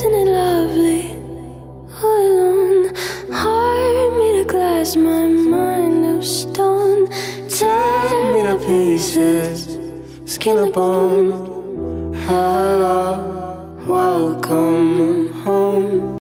Isn't it lovely? All alone, heart made of glass, my mind of stone. Tear me to pieces, skin and bone.